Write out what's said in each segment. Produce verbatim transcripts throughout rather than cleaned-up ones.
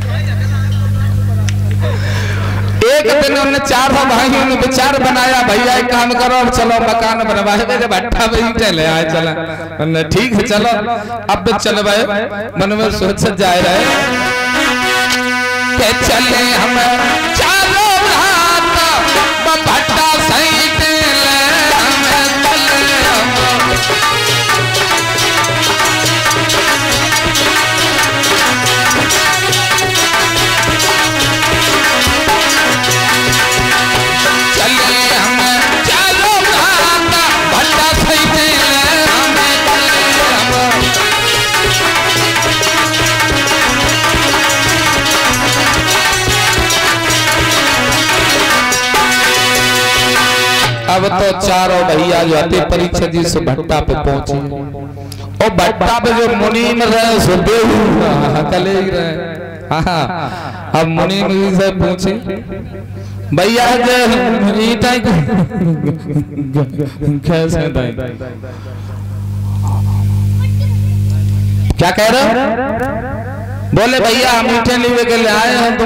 एक दिन उन्होंने चार भाइयों ने विचार बनाया, भैया एक काम करो, चलो मकान बनवाए मेरे भट्टा में चले आए। चला ठीक है चलो, अब चल भाई मन में सोच जाए रहे के चले हम चारों रात भट्टा सहित अब तो चारों भैया जो अति परीक्षा जी से भट्टा पे पहुंचे, और भट्टा पे जो मुनीम रहे सो कले ही रहे। हाँ अब मुनीम जी से पूछे, भैया कैसे क्या कह रहे? बोले भैया हम मीठे लीवे के लिए आए हैं,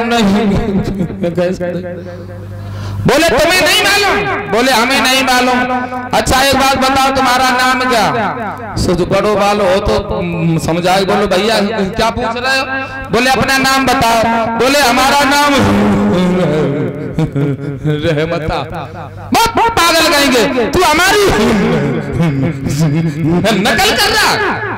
तुमने बोले तुम्हें नहीं मालूम? बोले हमें नहीं मालूम। अच्छा एक बात बताओ तुम्हारा नाम क्या? सुध बड़ो वालो हो तो समझाए। बोलो भैया क्या पूछ रहे हो? बोले अपना नाम बताओ। बोले हमारा नाम रहमता। बहुत पागल कहेंगे, तू हमारी नकल कर रहा।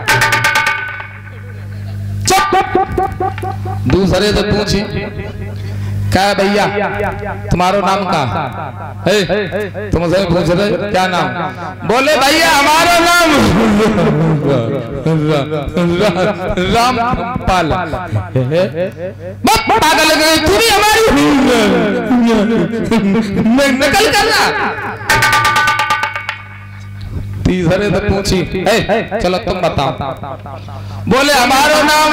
चुप। दूसरे से पूछी क्या भैया तुम्हारा नाम का है? तुमसे पूछ रहे क्या नाम? बोले भैया हमारा नाम रामपाल। पागल गए, तू भी हमारी नकल कर रहा। तीसरे से पूछी चलो तुम बताओ। बोले हमारा नाम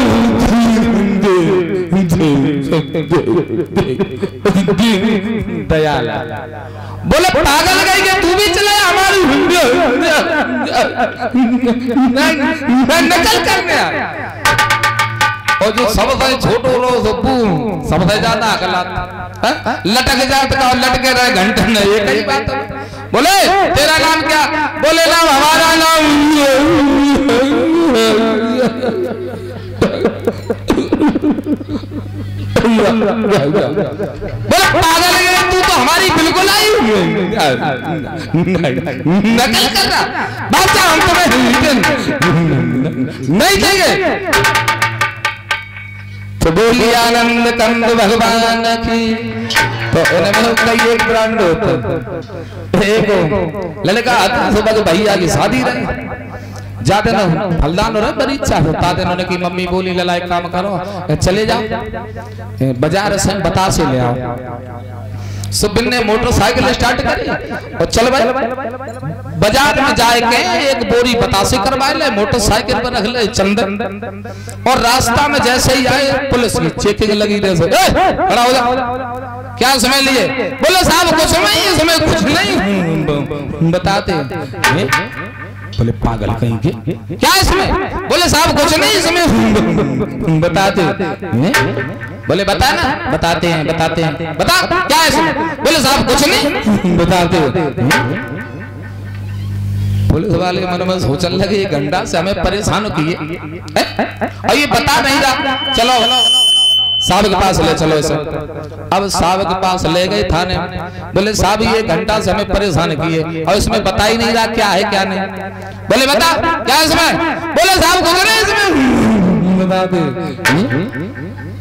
दयाल। बोले पागल गई के तू भी चला हमारी नकल करने। और जो सबसे छोटो रो सबसे ज्यादा अकलात लटक जात का लटके रहे घंटे में एक ही बात। बोले तेरा नाम क्या? बोले नाम हमारा नाम बोले पागल है तू तो हमारी बिल्कुल आई नकल कर रहा। बादशाह हम तुम्हें नहीं देंगे। तो बोली आनंद कंद भगवान की। तो इनमें कई एक ब्रांड होता, एक लड़का सुबह भैया की शादी रही, जाते ना फलदान रहा बड़ी इच्छा होता है। उन्होंने की मम्मी बोली लला एक काम करो चले जाओ बाजार से बतासे ले आओ। सुबिन ने मोटरसाइकिल स्टार्ट करी और चल भाई बाजार में जाए के एक बोरी बतासे करवा ले, मोटरसाइकिल पर रख ले चंदन। और रास्ता में जैसे ही आए पुलिस की चेकिंग लगी रहे से खड़ा हो जा। क्या समय लिए? बोले साहब कुछ समय समय कुछ नहीं बताते। बोले पागल कहीं के क्या इसमें? बोले साहब कुछ नहीं इसमें बताते। बोले बता ना। बताते हैं बताते हैं बता क्या है इसमें? बोले साहब कुछ नहीं बताते। पुलिस वाले मन में सोचने लगे ये गंडा से हमें परेशान किए और ये बता नहीं रहा। चलो साहब के पास ले चलो इसे। अब साहब के पास ले गए थाने। बोले साहब ये घंटा से हमें परेशान किए और इसमें बता ही नहीं रहा क्या है क्या नहीं। बोले बता क्या है इसमें? बोले साहब कुछ नहीं इसमें बता दे।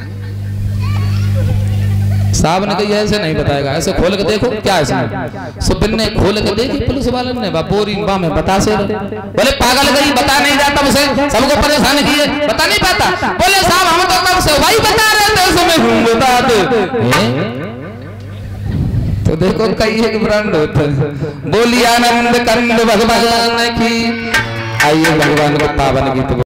साहब ने कहा ऐसे नहीं बताएगा, ऐसे खोल के देखो क्या है इसमें। सुबिन ने खोल के देखी पुलिस वाले ने बोरी में बता से। बोले पागल गई बता नहीं जाता उसे, सबको परेशान किए बता नहीं पाता। बोले साहब हम तो तब से वही बता रहे थे उसमें बता दे। तो देखो कई एक ब्रांड होता है। बोली आनंद कंद भगवान की। आइए भगवान को पावन गीत